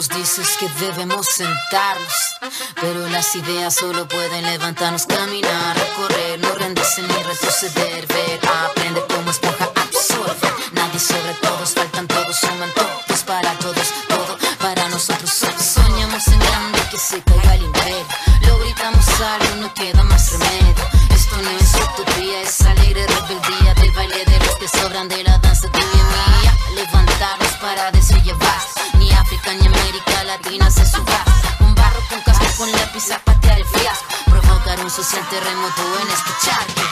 nos dices que debemos sentarnos, pero las ideas solo pueden levantarnos, caminar, recorrer, no rendirse ni retroceder, ver, aprender como esponja, absorber. Nadie sobre todos, faltan todos, suman todos para todos, todo para nosotros. Soñamos en grande que se caiga el imperio, lo gritamos algo, no queda más remedio. Esto no es utopía, es alegre rebeldía del baile de los que sobran de la danza tuya y mía. Levantarnos para decir llevar, ni África ni América Latina se suba. Con barro, con casco, con lápiz a patear el fiasco, provocar un social terremoto en este charco.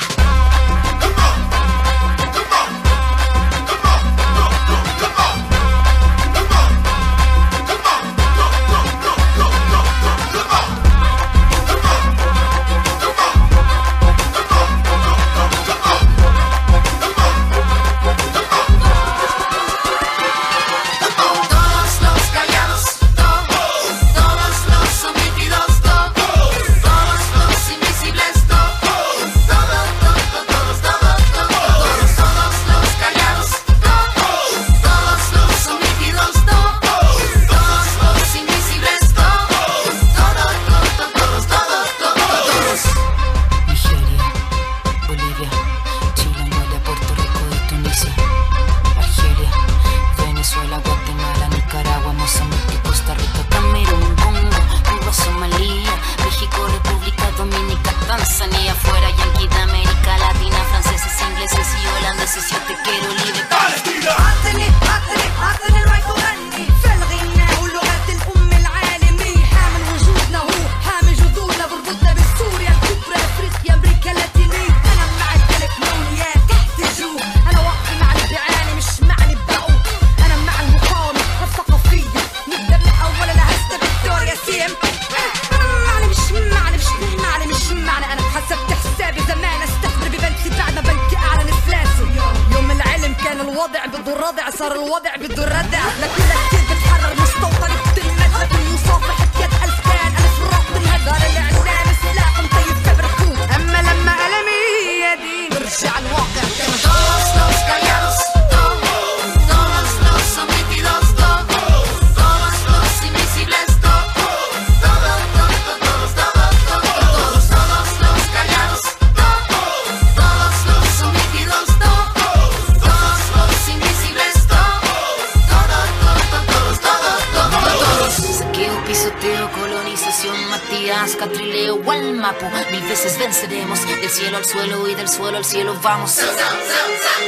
الرضع صار الوضع بده الردع لكل كتير بتحرر مستوطن بتلمد لكل مصافحة يد ألف كان ألف رق بالهدار الإعلام سلاح مطيب كبركوب أما لما ألمي يدي برجع الواقع كان todos los callados todos los sometidos todos los invisibles todos los callados todos los sometidos todos los invisibles Saqueo, pisoteo, colonización, Matías, Catrileo, Gualmapu. 1000 veces venceremos, del cielo al suelo y del suelo al cielo vamos.